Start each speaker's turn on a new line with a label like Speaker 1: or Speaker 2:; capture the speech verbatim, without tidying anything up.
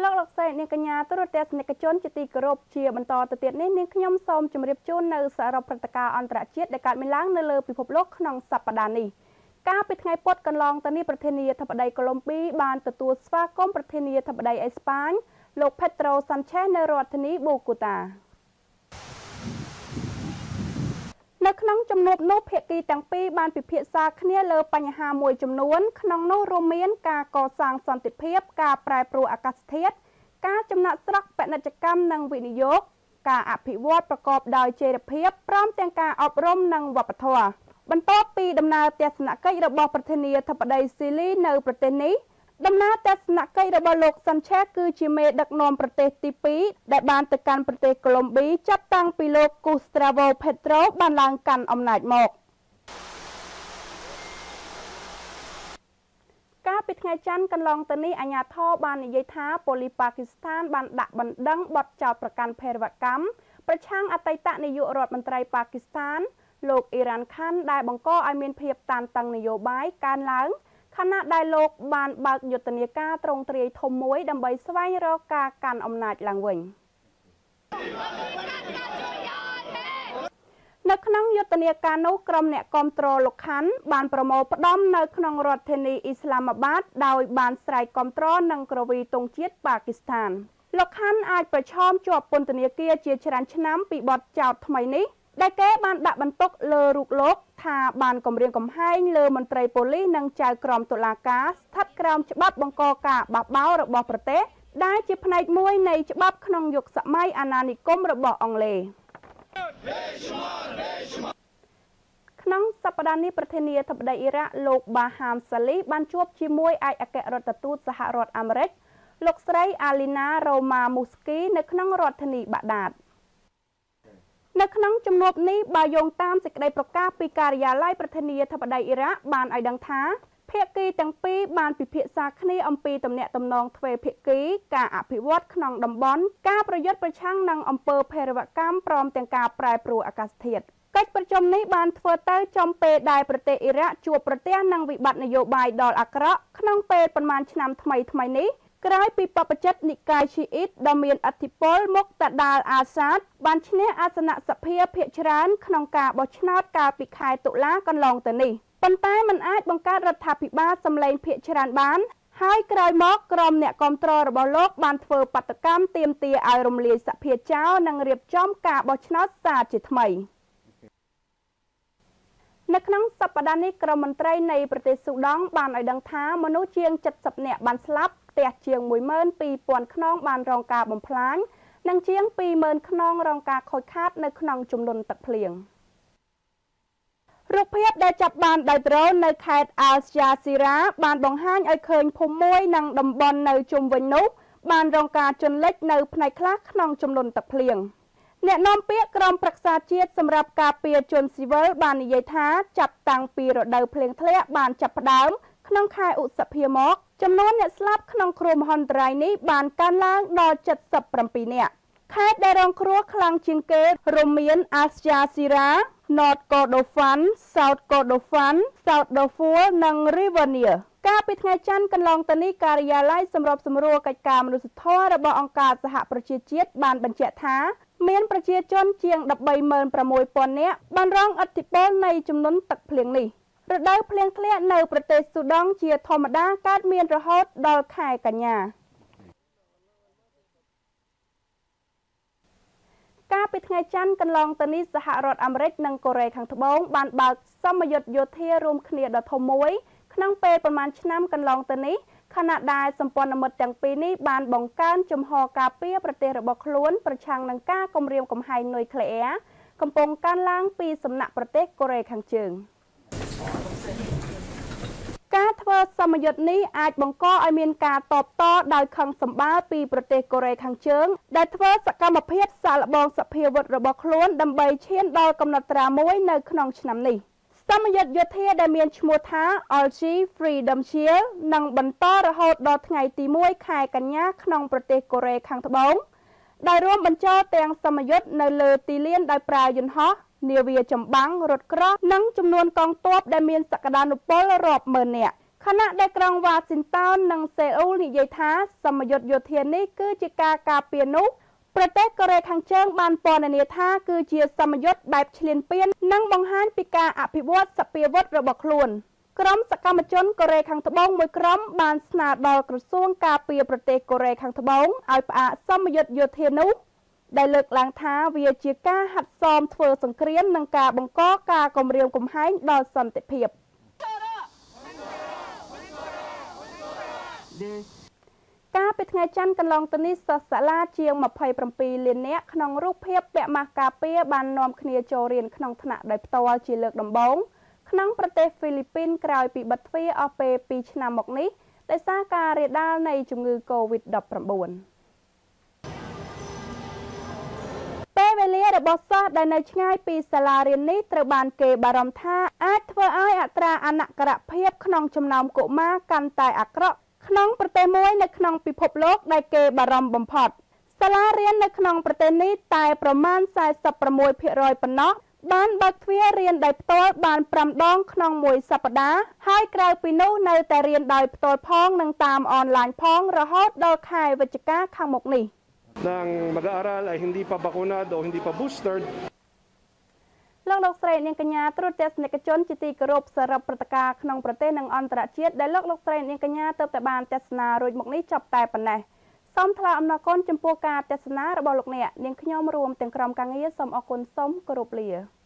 Speaker 1: លោកលោកស្រីនាងកញ្ញាទូរទស្សនិកជនជាទីគោរពជាបន្តទៅទៀតនេះនាងខ្ញុំសូមជម្រាបជូននៅសរុបព្រឹត្តិការណ៍អន្តរជាតិដែលកើតមានឡើងនៅលើពិភពលោកក្នុងសប្តាហ៍នេះកាលពីថ្ងៃពុធកន្លងទៅនេះប្រធានាធិបតីកូឡុំប៊ីបានទទួលស្វាគមន៍ប្រធានាធិបតីអេស្ប៉ាញលោក Pedro Sanchez នៅរដ្ឋធានី Bogota នៅក្នុងជំនួបនោះភាគីទាំងពីរបានពិភាក្សាគ្នាលើបញ្ហាមួយចំនួនក្នុងនោះរួមមានការកសាងសន្តិភាពការប្រែប្រួលអាកាសធាតុការចំណាក់ស្រុកពាណិជ្ជកម្មនិងវិនិយោគការអភិវឌ្ឍប្រកបដោយចីរភាពព្រមទាំងការអប់រំនិងវប្បធម៌បន្ទាប់ពីដំណើរទស្សនកិច្ចរបស់ប្រធានាធិបតីស៊ីលីនៅប្រទេសនេះដំណើរទស្សនកិច្ចរបស់លោក Sanchez គឺជាមេដឹកនាំប្រទេសទីពីរដែលបានទៅកាន់ប្រទេសកូឡុំប៊ីចាប់តាំងពីលោក Gustavo Petro បានឡើងកាន់អំណាចមកកាលពីថ្ងៃច័ន្ទកន្លងទៅនេះអាជ្ញាធរបាននិយាយថាប៉ូលីសប៉ាគីស្ថានបានដាក់បណ្ដឹងបទចោទប្រកាន់ភេរវកម្មប្រឆាំងអតីតនាយករដ្ឋមន្ត្រីប៉ាគីស្ថានលោកអ៊ីរ៉ានខានដែលបង្កឲ្យមានភាពតានតឹងនយោបាយកើនឡើងខណៈដែលលោកបានបើកយុទ្ធនាការទ្រង់ទ្រាយធំមួយដើម្បីស្វែងរកការកាន់អំណាចឡើងវិញនៅក្នុងយុទ្ធនាការនោះក្រុមអ្នកគាំទ្រលោកខាន់បានប្រមូលផ្ដុំនៅក្នុងរដ្ឋធានីអ៊ីស្លាមាបាតដោយបានស្រែកគាំទ្រនឹងក្រវីទង់ជាតិប៉ាគីស្ថានលោកខាន់អាចប្រឈមជាប់ពន្ធនាគារជាច្រើនឆ្នាំពីបទចោទថ្មីនេះដែលគេបានដាក់បន្ទុកលើរូបលោកថាបានគំរាមកំហែងលើមន្ត្រីប៉ូលីសនិងចៅក្រមតុលាការស្ថិតក្រោមច្បាប់បង្កការបះបោររបស់ប្រទេសដែលជាផ្នែកមួយនៃច្បាប់ក្នុងយុគសម័យអាណានិគមរបស់អង់គ្លេសក្នុងសប្តាហ៍នេះប្រធានាធិបតីអ៊ីរ៉ាក់លោកបាហាមសាលីបានជួបជាមួយឯកអគ្គរដ្ឋទូតសហរដ្ឋអាមេរិកលោកស្រីអាលីណារ៉ូម៉ាមូស្គីនៅក្នុងរដ្ឋធានីបាដាតនៅក្នុងជំនួបនេះបើយោងតាមសេចក្តីប្រកាសពីការិយាល័យប្រធានាធិបតីអ៊ីរ៉ាក់បានឲ្យដឹងថាភាគីទាំងពីរបានពិភាក្សាគ្នាអំពីទំនាក់ទំនងទ្វេភាគីការអភិវឌ្ឍក្នុងតំបន់ការប្រយុទ្ធប្រឆាំងនឹងអំពើភេរវកម្មព្រមទាំងការប្រែប្រួលអាកាសធាតុកិច្ចប្រជុំនេះបានធ្វើទៅចំពេលដែលប្រទេសអ៊ីរ៉ាក់ជួបប្រទះនឹងវិបត្តិនយោបាយដ៏អាក្រក់ក្នុងពេលប្រមាណឆ្នាំថ្មីថ្មីនេះក្រោយពីបព្វជិតនិកាយឈីអ៊ីតដ៏មានឥទ្ធិពលមុកតាដាលអាសាតបានឈ្នះអាសនៈសភាភាគច្រើនក្នុងការបោះឆ្នោតកាលពីខែតុលាកន្លងទៅនេះប៉ុន្តែมันអាចបង្កើតរដ្ឋាភិបាលសម្លេងភាគច្រើនបានហើយក្រោយមកក្រុមអ្នកគាំទ្ររបស់លោកបានធ្វើបាតកម្មទាមទារឲ្យរំលាយសភាចោលនិងរៀបចំការបោះឆ្នោតសាជាថ្មីនៅក្នុងសប្តាហ៍នេះក្រុមមន្ត្រីនៃប្រទេសស៊ូដង់បានឲ្យដឹងថាមនុស្សជាងเจ็ดสิบនាក់បានស្លាប់ផ្ទះជាងមួយម៉ឺនពីរពាន់ខ្នងបានរងការបំផ្លាញនិងជាងពីរម៉ឺនខ្នងរងការខូចខាតនៅក្នុងជំនន់ទឹកភ្លៀងរូបភាពដែលចាប់បានដោយដ្រូននៅខេត្ត Al Jazeera បានបង្ហាញឲ្យឃើញភូមិមួយនិងតំបន់នៅជុំវិញនោះបានរងការជន់លិចនៅផ្នែកខ្លះក្នុងជំនន់ទឹកភ្លៀងអ្នកនាំពាក្យក្រុមប្រឹក្សាជាតិសម្រាប់ការពារជនស៊ីវិលបាននិយាយថាចាប់តាំងពីរដូវភ្លៀងធ្លាក់បានចាប់ផ្ដើមក្នុងខែឧសភាមកចំនួនអ្នកស្លាប់ក្នុងគ្រោះមហន្តរាយនេះបានកើនឡើងដល់เจ็ดสิบเจ็ดនាក់ខេត្តដែលរងគ្រោះខ្លាំងជាងគេរួមមាន Al Jazeera, North Kordofan, South Kordofan, South Darfur និង Rivernia កាលពីថ្ងៃច័ន្ទកន្លងទៅនេះការិយាល័យសម្របសម្រួលកិច្ចការមនុស្សធម៌របស់អង្គការសហប្រជាជាតិបានបញ្ជាក់ថាមានប្រជាជនជាងដប់បីម៉ឺនប្រាំមួយពាន់នាក់បានរងឥទ្ធិពលនៃជំនន់ទឹកភ្លៀងនេះរដូវភ្លៀងធ្លាក់នៅប្រទេសស៊ូដង់ជាធម្មតាកើតមានរហូតដល់ខែកញ្ញាកាលពីថ្ងៃច័ន្ទកន្លងទៅនេះសហរដ្ឋអាមេរិកនិងកូរ៉េខាងត្បូងបានបើកសមយុទ្ធយោធារួមគ្នាដ៏ធំមួយក្នុងពេលប្រមាណឆ្នាំកន្លងទៅនេះខណៈដែលសម្ព័ន្ធមិត្តទាំងពីរនេះបានបង្កើនជំហរការពារប្រទេសរបស់ខ្លួនប្រឆាំងនឹងការគំរាមកំហែងនុយក្លេអ៊ែរកំពុងកើនឡើងពីសំណាក់ប្រទេសកូរ៉េខាងជើងការធ្វើសមយុទ្ធនេះអាចបង្កឲ្យមានការតបតដោយខឹងសម្បារពីប្រទេសកូរ៉េខាងជើងដែលធ្វើសកម្មភាពសាកល្បងសភាវុធរបស់ខ្លួនដើម្បីឈានដល់កំណត់ត្រាមួយនៅក្នុងឆ្នាំនេះសមយុទ្ធយោធាដែលមានឈ្មោះថា Algae Freedom Shield នឹងបន្តរហូតដល់ថ្ងៃទីមួយខែកញ្ញាក្នុងប្រទេសកូរ៉េខាងត្បូងដោយរួមបញ្ចូលទាំងសមយុទ្ធនៅលើទីលានដោយប្រើយន្តហោះនាវាចម្បាំងរថក្រោះនិងចំនួនកងទ័ពដែលមានសក្តានុពលរាប់ម៉ឺននាក់ខណៈដែលក្រុងវ៉ាស៊ីនតោននិងសេអ៊ូលនិយាយថាសមយុទ្ធយោធានេះគឺជាការការពារនោះប្រទេសកូរ៉េខាងជើងបានពណ៌នាថាគឺជាសមយុទ្ធបែបឈ្លានពាននិងបង្ហាញពីការអភិវឌ្ឍសពាវុធរបស់ខ្លួនក្រុមសកម្មជនកូរ៉េខាងត្បូងមួយក្រុមបានស្នើដល់ក្រសួងការពារប្រទេសកូរ៉េខាងត្បូងឲ្យផ្អាកសមយុទ្ធយោធានោះដែលលើកឡើងថាវាជាការហាត់សមធ្វើសង្គ្រាមនិងការបង្កការគំរាមកំហែងដល់សន្តិភាពការពីថ្ងៃច័ន្ទកន្លងទៅនេះសិស្សសាលាជាងម្ភៃប្រាំពីរលាននាក់ក្នុងរូបភាពពាក់ម៉ាស់ការពារបាននាំគ្នាចូលរៀនក្នុងថ្នាក់ដោយផ្ទាល់ជាលើកដំបូងក្នុងប្រទេសហ្វីលីពីនក្រោយពីបិទទ្វារអស់ពេលពីរឆ្នាំមកនេះដោយសារការរាលដាលនៃជំងឺ កូវីដ ដប់ប្រាំបួន ពេលវេលារបស់សិស្សដែលនៅឆ្ងាយពីសាលារៀននេះត្រូវបានគេបារម្ភថាអាចធ្វើឲ្យអត្រាអនាការភាពក្នុងចំណោមកុមារកាន់តែអាក្រក់ក្នុងប្រទេសមួយនៅក្នុងពិភពលោកដែលគេបារម្ភបំផុតសាលារៀននៅក្នុងប្រទេសនេះតែប្រមាណ สี่สิบหกភាគរយ ប៉ុណ្ណោះបានបើកទ្វាររៀនដោយផ្ទាល់បាន ប្រាំ ដងក្នុងមួយសប្តាហ៍ហើយក្រៅពីនោះនៅតែរៀនដោយផ្ទាល់ផងនិងតាមអនឡាញផងរហូតដល់ខែវិច្ឆិកាខាងមុខនេះ
Speaker 2: ng mag-aaral ay hindi pa bakunado o hindi pa boostered
Speaker 1: លោកលោកស្រីនាងកញ្ញាត្រួតទស្សនិកជនជាទីគោរពសរុបព្រឹត្តិការណ៍ក្នុងប្រទេសនិងអន្តរជាតិដែលលោកលោកស្រីនាងកញ្ញាទើបតែបានទស្សនារួចមកនេះចប់តែប៉ុណ្ណេះសូមថ្លែងអំណរគុណចំពោះការទស្សនារបស់លោកអ្នកនាងខ្ញុំរួមទាំងក្រុមការងារសូមអរគុណសូមគោរពលា